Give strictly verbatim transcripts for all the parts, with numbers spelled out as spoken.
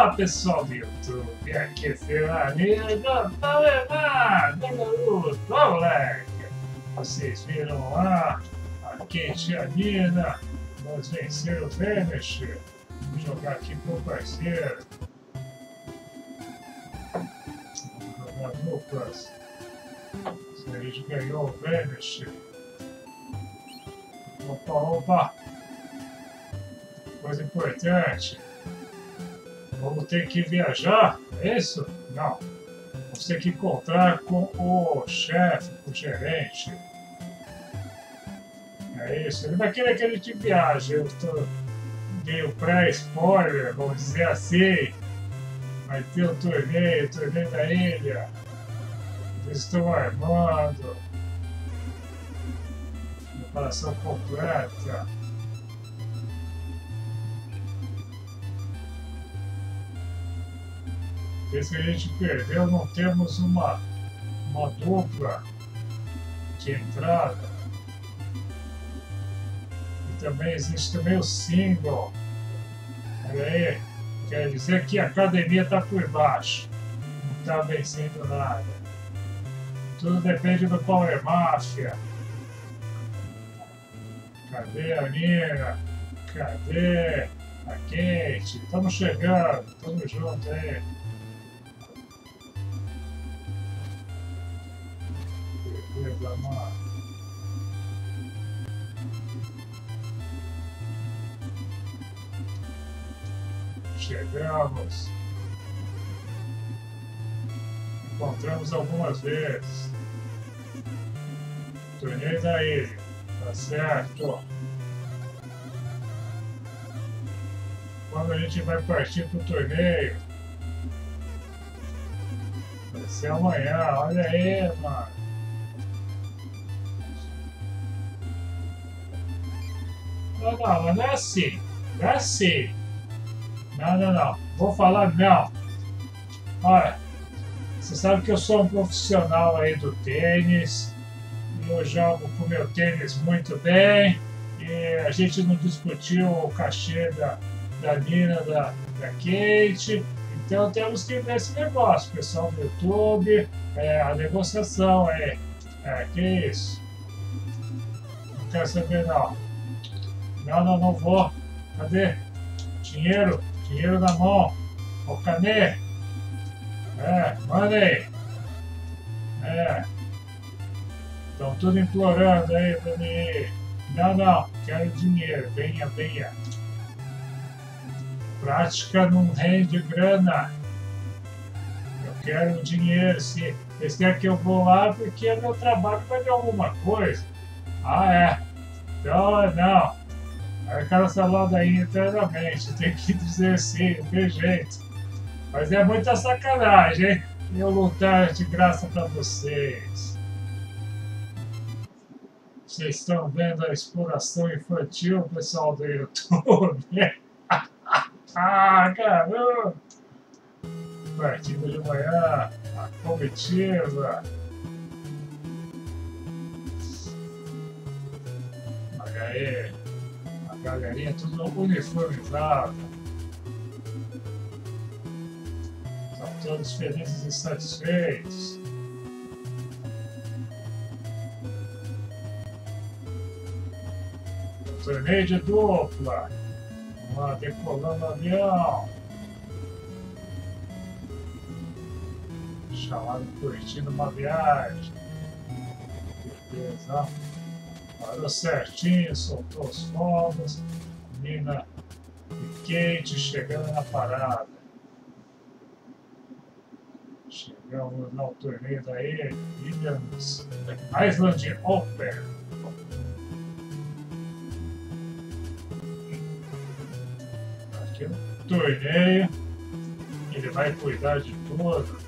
Olá pessoal do YouTube, aqui é Fernandinho, Palemar, garoto, moleque. Vocês viram lá a Kate e a Nina, nós venceram o Vanish. Vou jogar aqui com o parceiro. Vamos jogar duplas. A gente ganhou o Vanish. Opa, opa! Coisa importante. Vamos ter que viajar, é isso? Não. Vamos ter que encontrar com o chefe, com o gerente. É isso. Ele vai querer que a gente viaje. Eu tô meio pré-spoiler, vamos dizer assim. Vai ter o torneio, o torneio da ilha. Eles estão armando. Preparação completa. Desde que a gente perdeu, não temos uma, uma dupla de entrada. E também existe também o single. Olha aí, quer dizer que a academia está por baixo. Não está vencendo nada. Tudo depende do Power Mafia. Cadê a Nina? Cadê a Kate? Estamos chegando, estamos juntos aí. Beleza, mano. Chegamos. Encontramos algumas vezes. Torneio da ilha. Tá certo. Quando a gente vai partir pro torneio? Vai ser amanhã. Olha aí, mano. Não, não, mas não é assim. Não é assim. Não, não, não. Vou falar não. Olha, você sabe que eu sou um profissional aí do tênis. Eu jogo com o meu tênis muito bem. E a gente não discutiu o cachê da, da Nina, da, da Kate. Então temos que ver esse negócio. Pessoal do YouTube, é, a negociação aí. É, que isso? Não quero saber não. Não, não, não vou. Cadê? Dinheiro, dinheiro na mão. O canê. É, manda aí. É. Estão tudo implorando aí pra mim ir. Não, não, quero dinheiro. Venha, venha. Prática não rende grana. Eu quero dinheiro. Se eles querem que eu vou lá porque é meu trabalho vai de alguma coisa. Ah, é. Então, não. Aquela salada aí internamente, tem que dizer sim, não tem jeito. Mas é muita sacanagem, hein? Eu lutar de graça pra vocês. Vocês estão vendo a exploração infantil, pessoal do YouTube? Ah, caramba! Partida de manhã, a comitiva. Olha aí. Galerinha tudo uniformizado. Estão todos felizes e satisfeitos. Torneio de dupla. Vamos lá, decolando o avião. Chamado curtindo uma viagem. Beleza. Parou certinho, soltou os fogos. Nina e Kate chegando na parada. Chegamos no torneio da Williams Island Open. Aqui no torneio. Ele vai cuidar de tudo.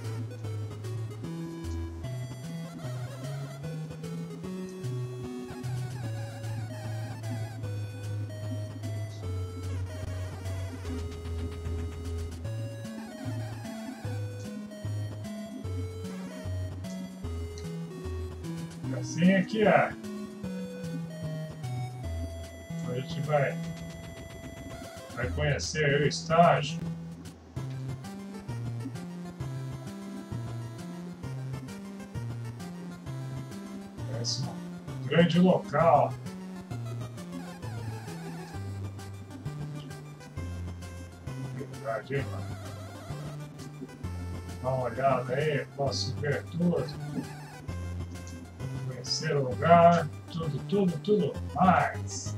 Assim é que é. A gente vai, vai conhecer o estágio. Esse é um grande local. Verdade, hein, mano? Dá uma olhada aí, posso ver tudo. Conhecer o lugar, tudo, tudo, tudo mais.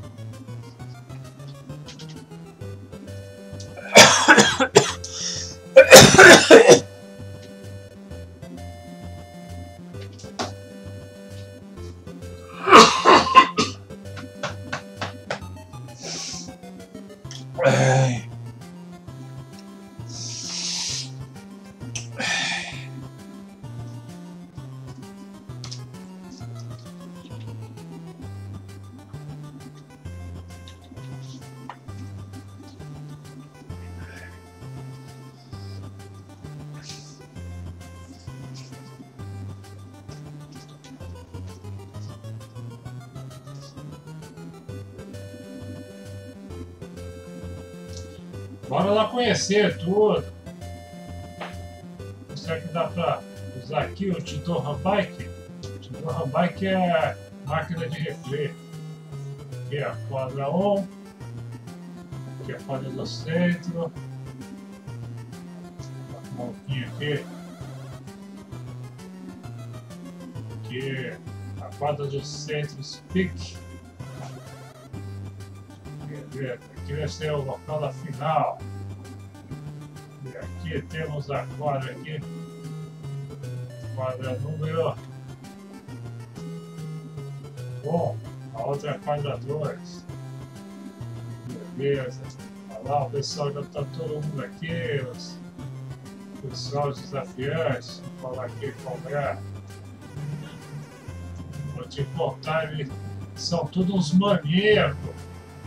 Bora lá conhecer tudo. Será que dá para usar aqui o Tidorra Bike? O Tidorra Bike é máquina de refri. Aqui é a quadra um. Aqui é a quadra do centro. Um pouquinho aqui. Aqui a quadra do centro Speak. Aqui vai ser o local da final. E aqui temos a quadra aqui. Quadra número um. A outra quadra dois. Beleza. Olha lá, o pessoal já está todo mundo aqui. Os pessoal desafiantes. Vou falar aqui como é. Vou te contar, eles são todos uns maníacos.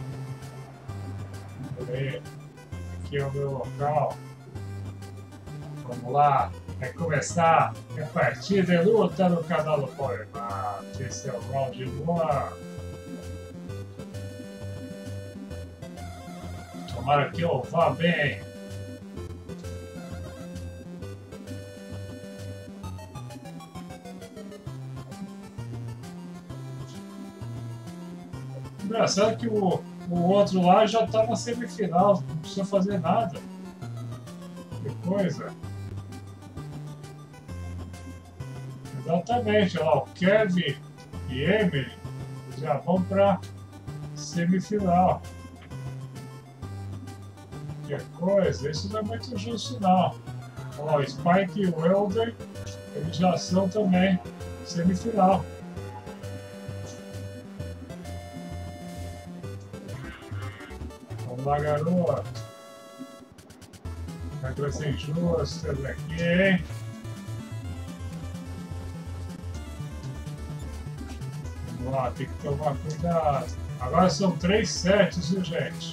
Aqui é o meu local. Vamos lá. Vai começar a partida e luta no canal do Power Map. Esse é o round um. Tomara que eu vá bem. Engraçado que o O outro lá já está na semifinal, não precisa fazer nada. Que coisa. Exatamente, olha lá, o Kevin e Emily já vão para semifinal. Que coisa, isso não é muito justo não. Olha lá, o Spike e o Welder, eles já são também semifinal. Vamos lá, garoto. Vai crescer justo aqui, hein? Vamos lá, tem que tomar cuidado. Agora são três sets, viu, gente?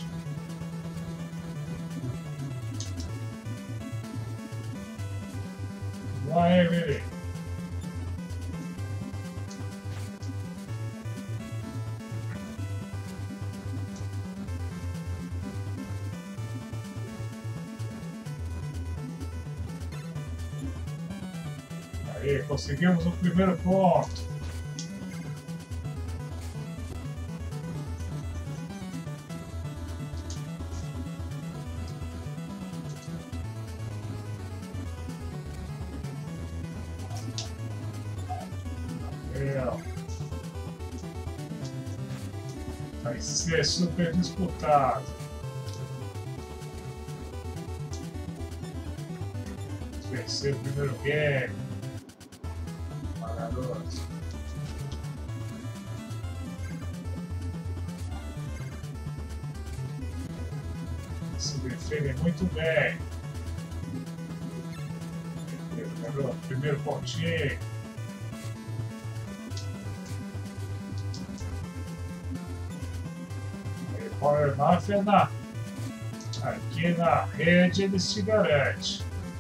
Vamos lá, Emily. Aí, conseguimos o primeiro ponto. Vai ser super disputado. Vencer o primeiro game. Garoto. Se defende muito bem. Garoto, primeiro pontinho. Power Mafia na, aqui na rede ele se garante.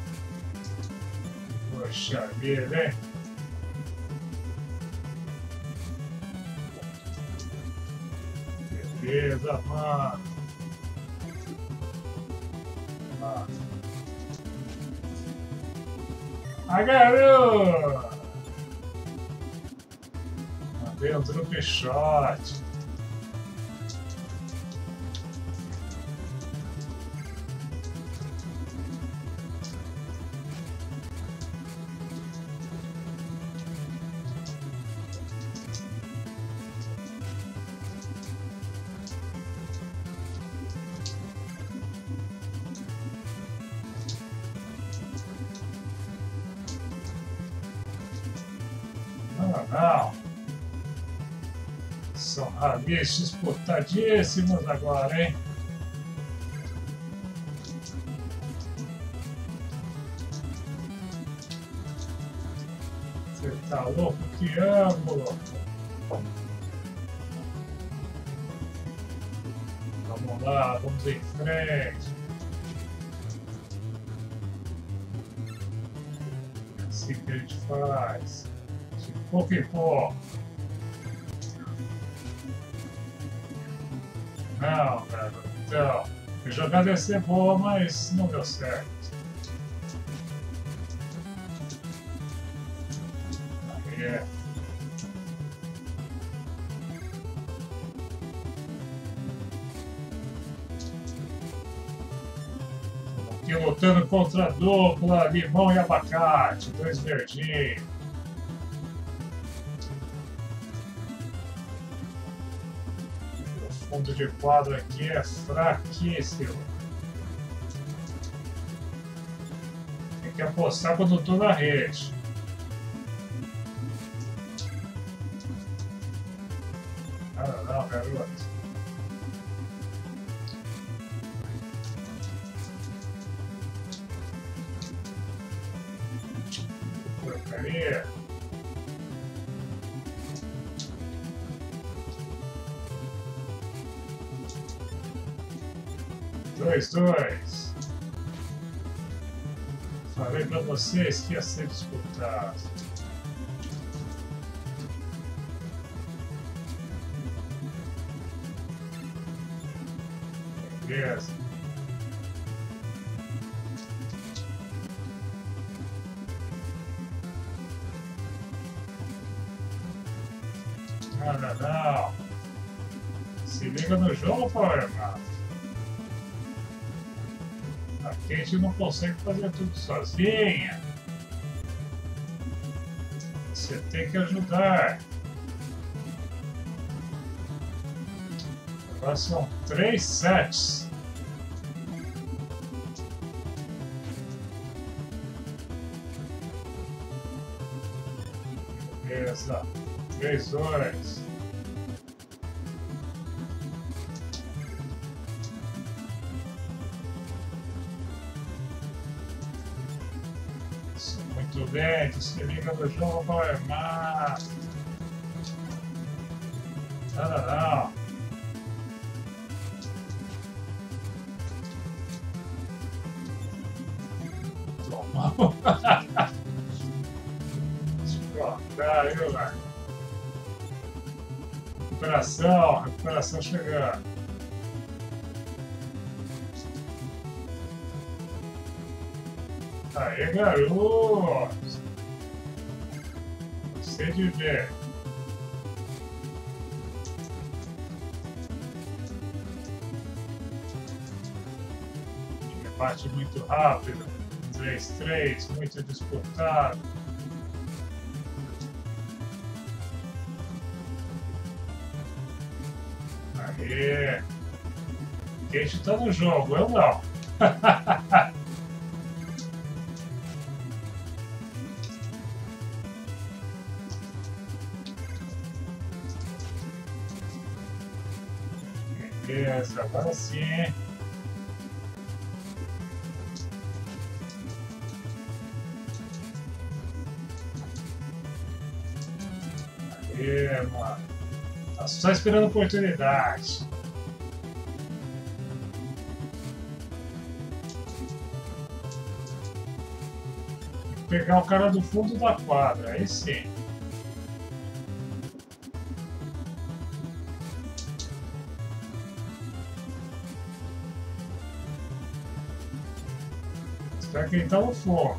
Poxa vida, hein? Beleza, mano. Ah. A garoto! Deu um drop shot. Não, não. São ralis disputadíssimos agora, hein? Você tá louco? Que ângulo! Vamos lá, vamos em frente. É assim que a gente faz. De pouco em pouco. Não, cara. Então, a jogada ia ser boa, mas não deu certo. Aí é. Aqui lutando contra a dupla, limão e abacate, dois verdinhos. O fundo de quadro aqui é fraquíssimo. Tem que apostar quando estou na rede. Ah, não, não, garoto. Porcaria. Dois, dois. Falei pra vocês que ia ser disputado. Beleza. Não, não, não. Se liga no jogo, Power Man. Aqui a gente não consegue fazer tudo sozinha. Você tem que ajudar. Agora são três sets. Beleza. Três, dois. Muito bem, tu se liga no jogo, Power Man. Não, não, não. Toma. Descontar, viu, velho? Recuperação, recuperação chegando. Aê, garoto! Gostei de ver. Rebate muito rápido. três três, muito disputado. Aê! Kate tá no jogo, eu não. Beleza, agora sim. Aê, mano. Tá só esperando oportunidade. Tem que pegar o cara do fundo da quadra, aí sim. Espera que ele tá no fogo.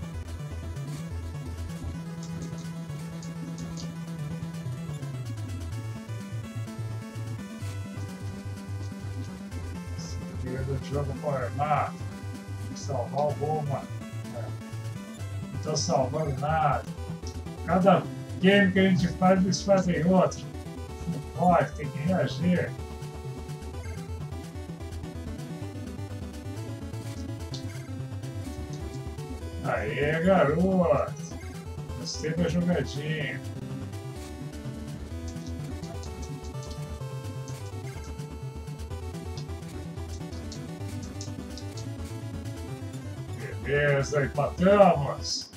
liga do jogo para armar. Salvar o Bowman. É. Não tô salvando nada. Cada game que a gente faz, eles fazem outro. Não pode, tem que reagir. Aê, garoto! Gostei da jogadinha. Beleza, empatamos.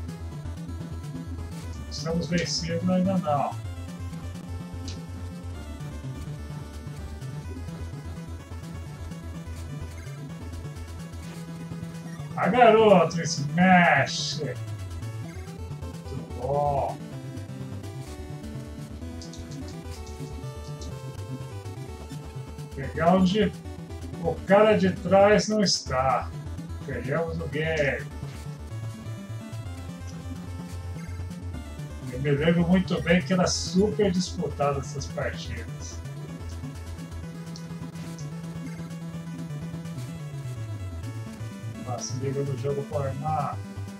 Estamos vencidos ainda não. Ah, garoto, esse mexe. Muito bom. Pegar onde o cara de trás não está. Ganhamos o game. Eu me lembro muito bem que era super disputado essas partidas. Se liga no jogo para armar.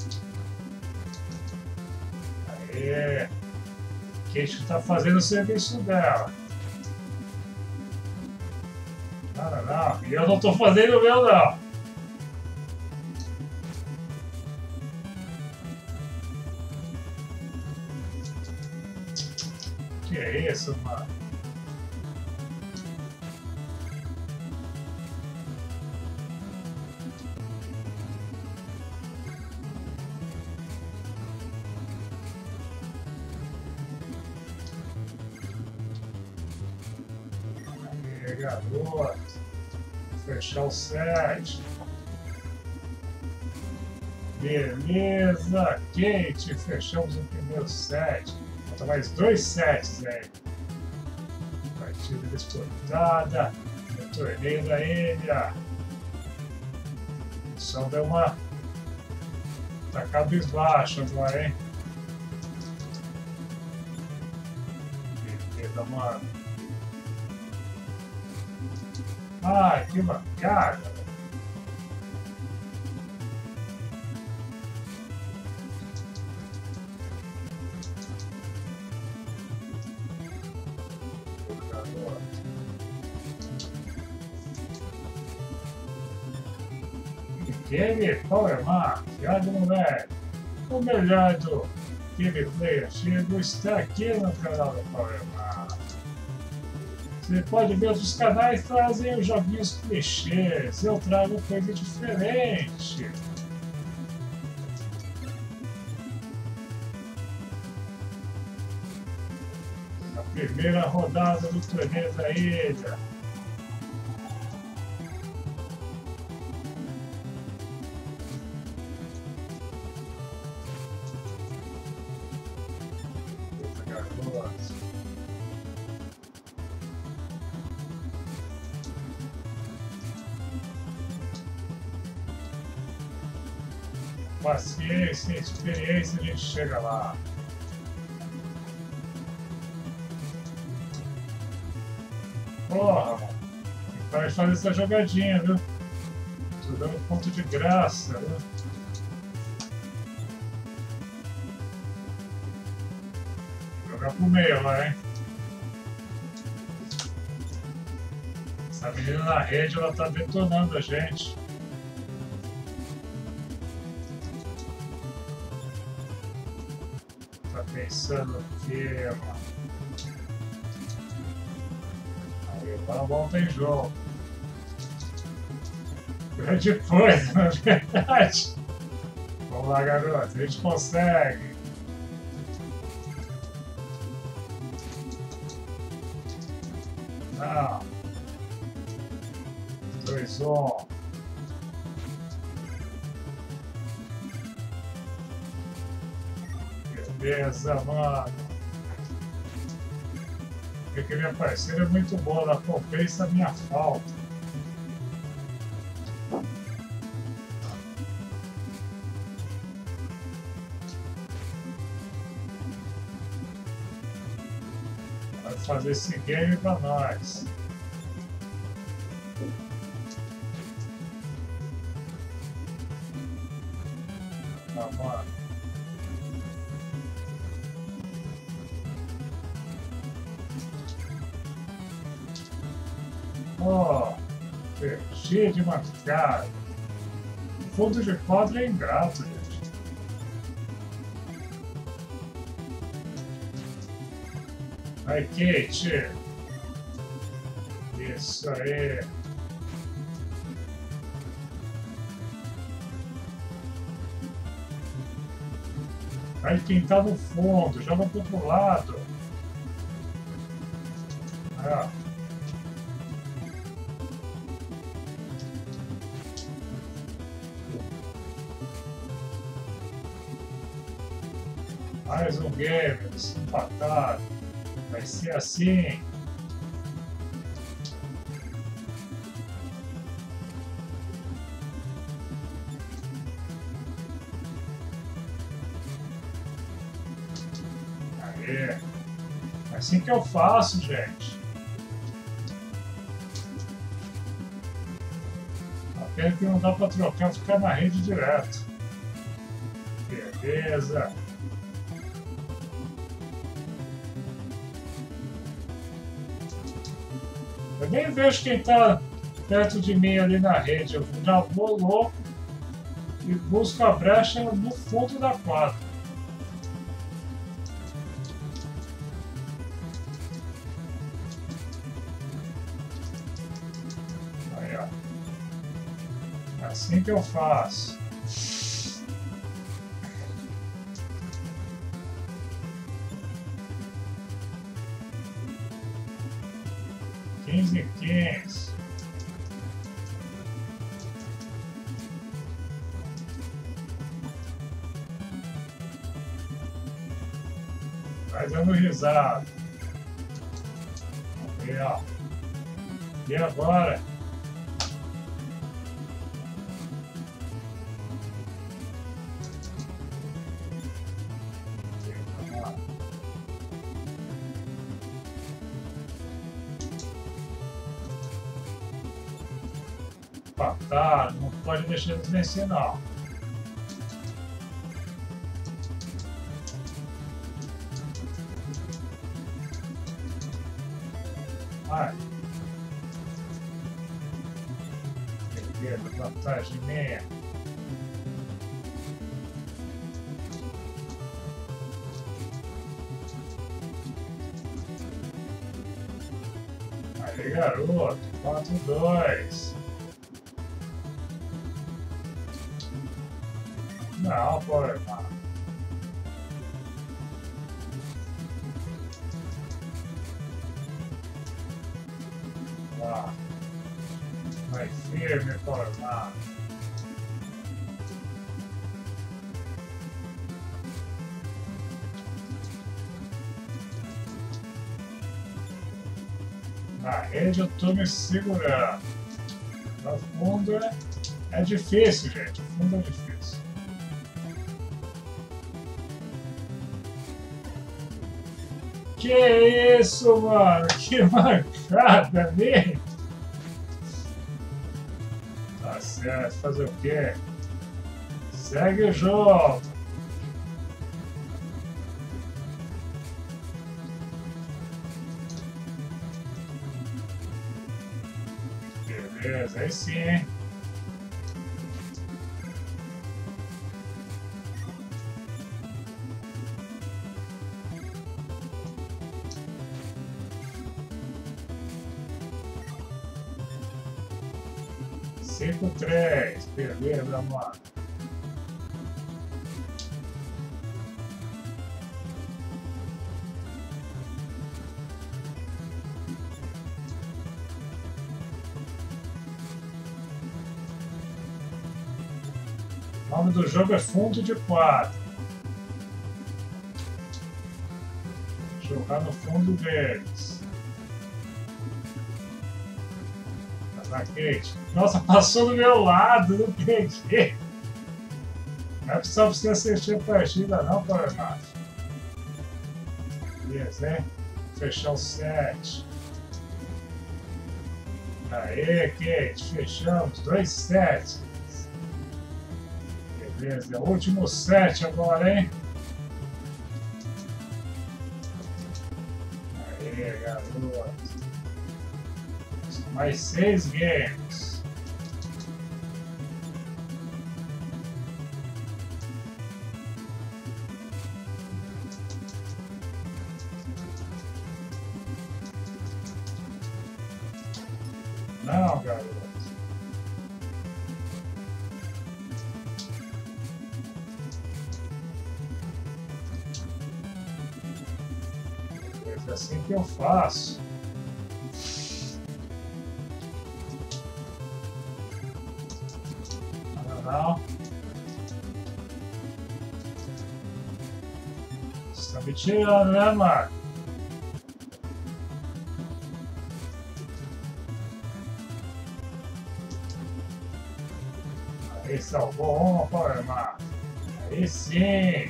Aê! Kate está fazendo o serviço dela. Não, não, não. E eu não estou fazendo o meu, não. Que é isso, mano? Garoto, fechar o set. Beleza, Kate, fechamos o primeiro set. Falta mais dois sets aí. Partida disputada no torneio da ilha. Só deu uma. Tá cabisbaixo agora, hein? Beleza, mano. Ai, que bacana! Game Power Mark, Thiago Moleque, o melhor do Game Play antigo está aqui no canal do Power Mark. Você pode ver outros canais que trazem os joguinhos clichês. Eu trago coisa diferente. A primeira rodada do torneio da ilha. Paciência e experiência, a gente chega lá. Porra, mano. Vai fazer essa jogadinha, viu? Tô dando ponto de graça, viu? Jogar pro meio lá, hein? Essa menina na rede, ela tá detonando a gente. Pensando que, mano. Aí, agora volta em jogo. Grande coisa, na verdade. Vamos lá, garoto, a gente consegue. Não. dois, um. Beleza, mano. Porque minha parceira é muito boa, ela compensa a minha falta. Vai fazer esse game pra nós. mano. Ó, oh, cheio de mancada. Fundo de quadro é ingrato, gente. Aí, Kate. Isso aí. Aí quem tá no fundo, joga pro outro lado. Aí, ó. Mais um game, empatado. Vai ser assim. É assim que eu faço, gente. A pena que não dá para trocar, ficar na rede direto. Beleza. Eu nem vejo quem está perto de mim ali na rede. Eu já vou louco e busco a brecha no fundo da quadra. Assim que eu faço. Quinze e quinze. Vai dando risada. Vamos ver, ó. E agora? Tá, não pode deixar eles vencer, não. Vai. Beleza, vantagem meia. Aí, garoto. quatro dois. Não, pô, irmão. Lá. Vai firme, pô, irmão. Na rede eu tô me segurando. No fundo é, é difícil, gente. O fundo é difícil. Que isso, mano? Que mancada, né? Tá certo, fazer o quê? Segue o jogo. Beleza, aí sim, hein? cinco três, beleza, mano. O nome do jogo é Fundo de Quadro. Jogar no fundo deles. Tá na Kate. Nossa, passou do meu lado, não peguei. Não é só pra você assistir a partida, não, Paraná. Beleza, hein? Fechar o set. Aê, Kate, fechamos. Dois sets. Beleza, último set agora, hein? Aê, garoto. Mais seis games. Não, garoto. É assim que eu faço. Não, não. Você tá me tirando, né, Marco? Aí salvou uma, Power Marco. Aí sim.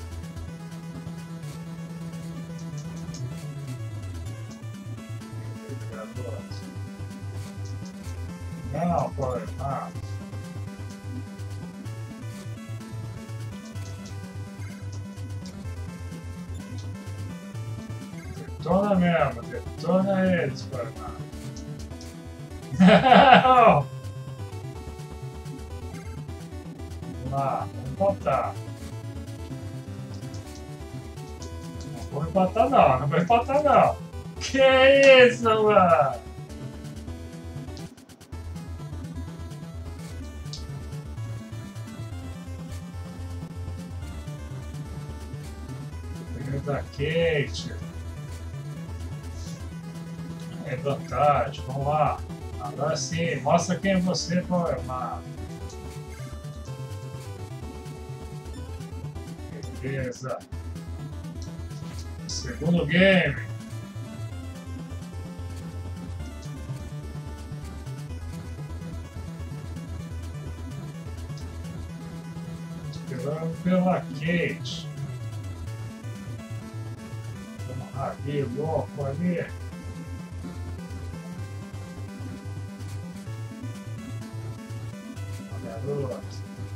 Não, Power Marco. Detona mesmo, detona eles, Power Marco. Não! Vamos lá, vamos empatar. Não vou empatar não, não vou empatar não. Que isso, mano? Da Kate. É vantagem, vamos lá. Agora sim, mostra quem é você, Power Marco. Beleza. Segundo game. Esperando pela Kate. Ali, louco, ali. Garoto.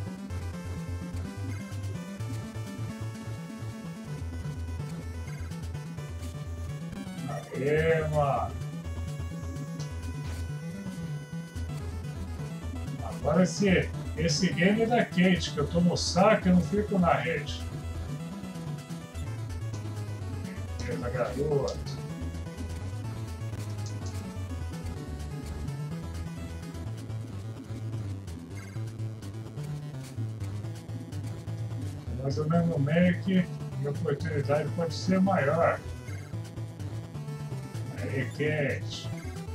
Aê, mano. Agora esse, esse game é da Kate, que eu tô no saco e não fico na rede. Beleza, garoto. Mais ou menos no meio que a oportunidade pode ser maior. Aí, Kate.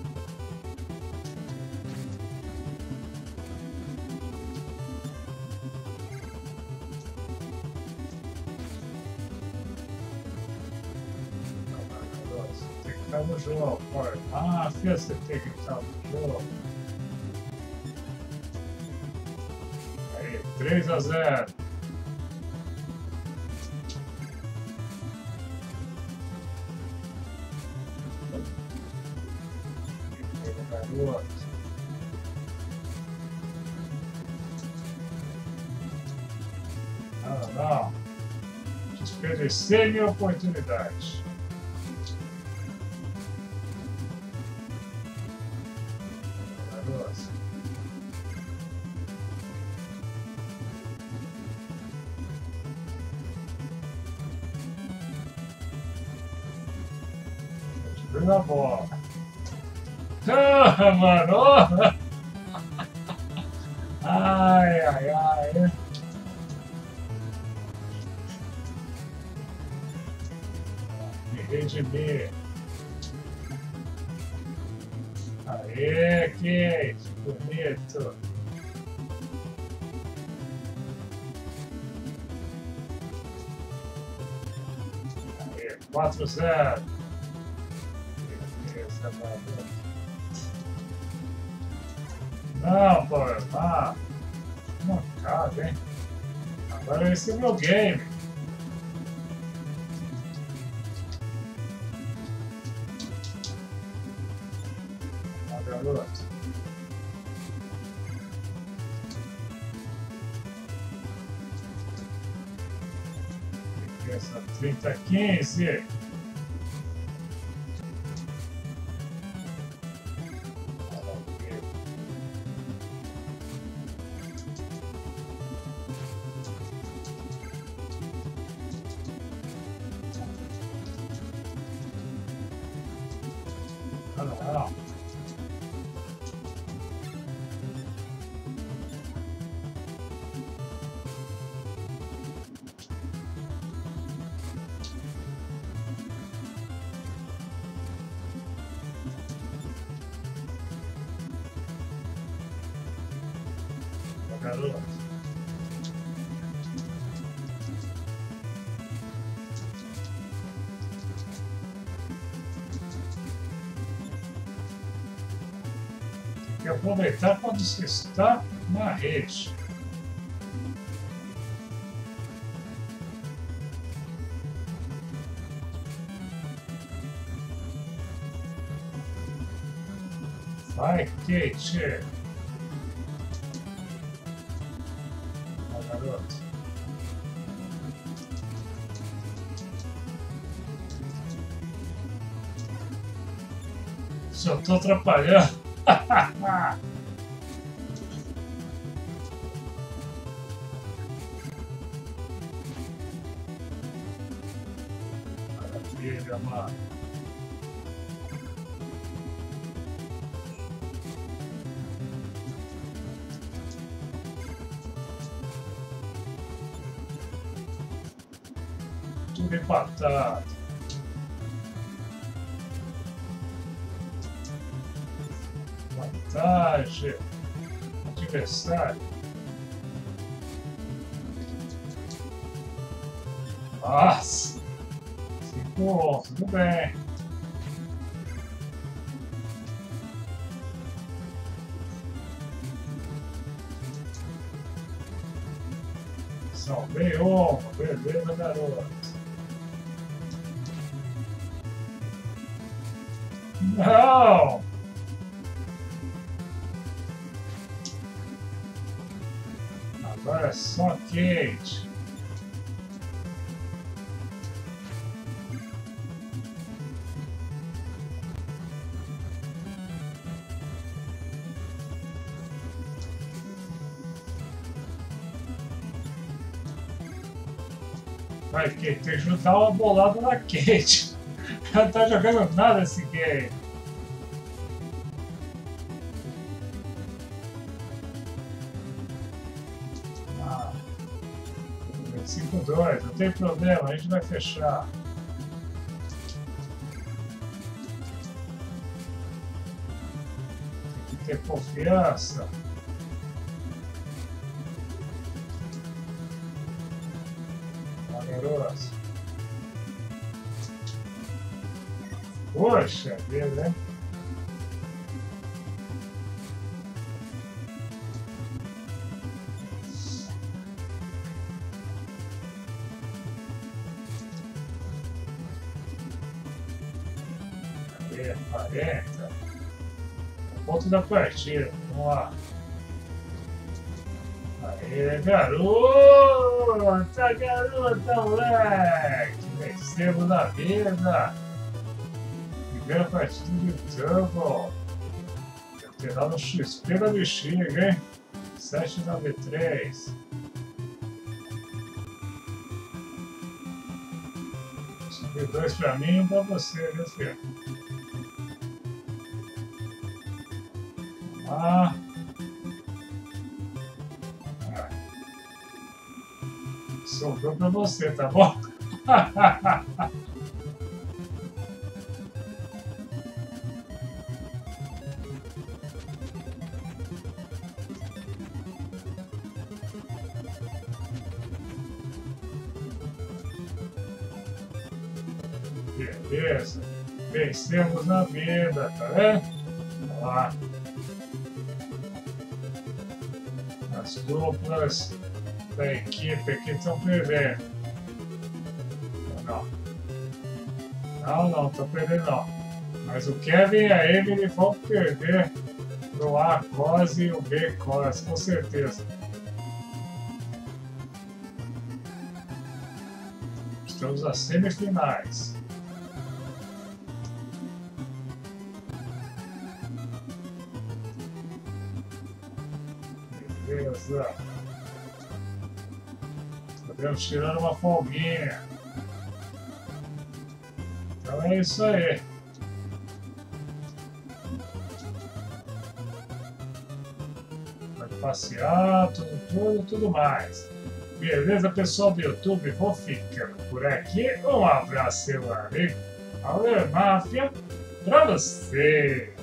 Tem que estar no jogo, Power. Ah, filha, você tem que estar no jogo. Aí, três a zero. Garoto. Não, não. Desperdicei minha oportunidade. Garoto. Vou a bola. Ah, mano! Ai, ai, ai. Redimir. Aê, Kate, bonito. Aê, quatro a zero. Beleza, mano. Não, Power Marco. Mancada, hein? Agora esse é o meu game. Ah, garoto. Essa trinta quinze. Garoto. Tem que aproveitar quando você está na rede. Vai, Kate. Se eu tô atrapalhando. Maravilha, mano. Tudo empatado. Vantagem. Adversário. Nossa. Ficou, tudo bem. Salvei uma, beleza, garoto. Não! Agora é só Kate. Vai, Kate, tem que juntar uma bolada na Kate. Ela não tá jogando nada esse game. Ah, cinco dois, não tem problema, a gente vai fechar. Tem que ter confiança. Valeroso. Poxa vida, hein? Cadê? quarenta. O ponto da partida. Vamos lá. Aê, garota! Garota, moleque! Vencemos na vida! Primeira partida de Turbo. Deve ter dado um X P da bexiga, hein? sete nove três. Subiu dois pra mim e um pra você, viu, filho? Vamos lá. Ah. Sobrou pra você, tá bom? Beleza, vencemos na vida, tá vendo? Olha lá. As duplas da equipe aqui estão perdendo. Não, não, não, estão perdendo não. Mas o Kevin e a Emily vão perder pro A Cose e o B Cose, com certeza. Chegamos às semifinais. Beleza. Estamos tirando uma folguinha. Então é isso aí. Vai passear, tudo, tudo, tudo mais. Beleza, pessoal do YouTube? Vou ficando por aqui. Um abraço, meu amigo. Valeu, máfia, pra você.